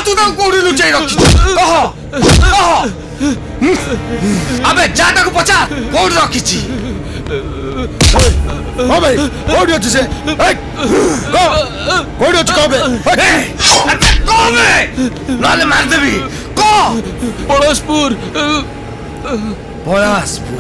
तू तो कोड़ी लुचाई रखी कहो कहो अबे जा तक पचा कोड़ी रखी छी ओ भाई कोड़ी अच्छे से कोड़ी अच्छे कहो बे कहो बे नाले मार दे भी कहो पलासपुर पलासपुर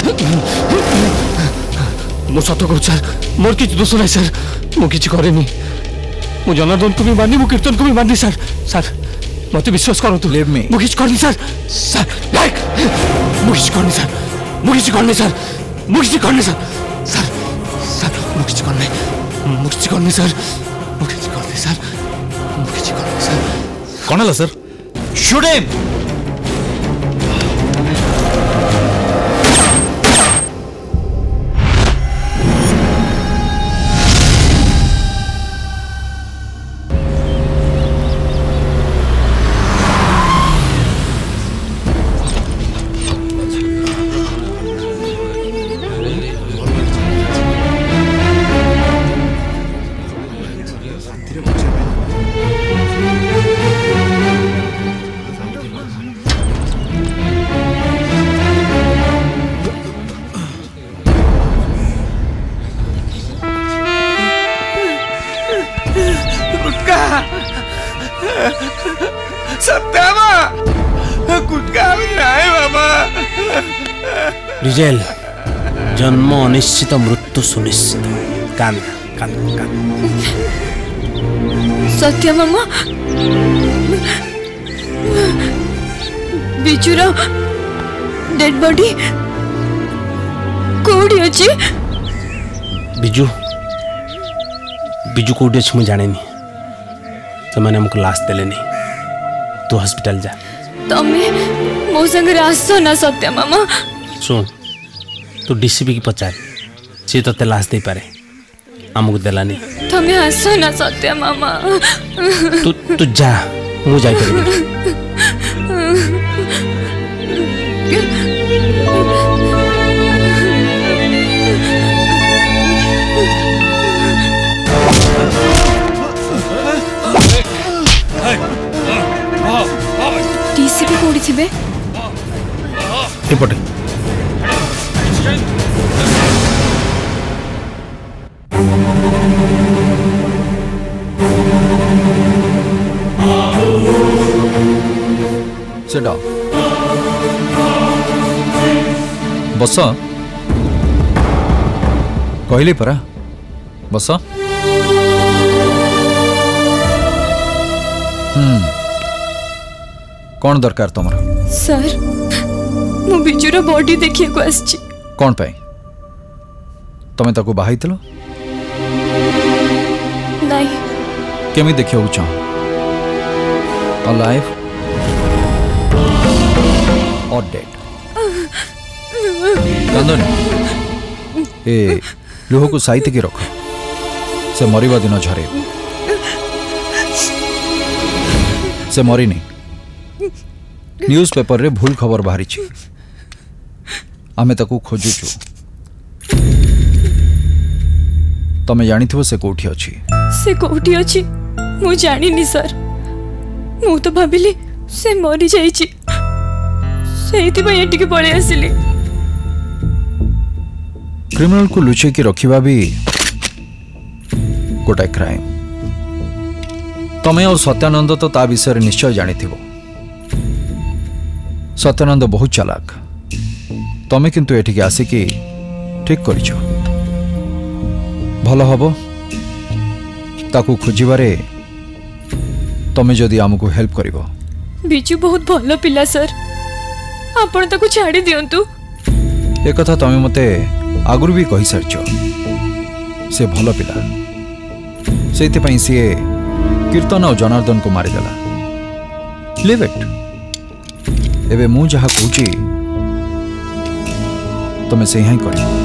मो सत कहूँ सर मोर किसी दोष ना सर मु किसी करेनी मु जनार्दन को भी मानी मु कीर्तन को भी मानी सर सर मत विश्वास करतु मु किसी करनी सर सर मु किसी करनी सर मु किसी करनी सर मु किसी करनी सर सर सर मु किसी करनी मु किसी करनी सर मु किसी करनी सर मु किसी करनी सर कौन है सर शूट हिम रिजेल जन्म अनिश्चित मृत्यु सुनिश्चित कान कान कान सत्य मामा बिचुर डेड बॉडी कोडी अछि बिजू बिजू कोडी अछि मु जाने नहीं से माने हमको लाश देले नहीं तू हॉस्पिटल जा तमे मो संग आसो ना सत्य मामा सुन तू डीसीपी की पचार सी तो लाश दे पारे आमको देलानी तमे आसो ना सत्य मामा तू तू जा मु जाई परबी डीसीपी कोडी थिबे एपटे Sit down. बस कहली परा बस कौन दरकार तुमर सर मु बिजुर बॉडी देखिए को आछि कौन पाई तमे ताको बाहाइतलो नहीं केमी देखियो चाह alive or dead नंदन ए लुह को साइते के रख से मरिबा दिन झरे से मरी नहीं न्यूज पेपर रे भूल खबर बाहरी छी आमे ताकू खोजुचु तमे जानिथिबो से कोठी अछि मु जानिनी सर मु तो भाबिली से मरी जाइछि सेहिति पय एटिके पळे आसिली क्रिमिनल को लुचे की रखिबा भी गोटा क्राइम तमे और सत्यानंद तो ता विषय निश्चय जानिथिबो सत्यानंद बहुत चालाक तमे किंतु एटिके आसिकी ठीक करिछो भलो हबो ताकू खोजिबारे तमे जदि आमको हेल्प करिवो बिजू बहुत भलो पिला सर आपण ताकू छाडी दियंतु एक कथा तमे मते आगुरु भी कहि सरचो से भलो पिला सेति पई से कीर्तन और जनार्दन को मारि देला लिव इट एबे मु जहा कहूची तमे से यही करी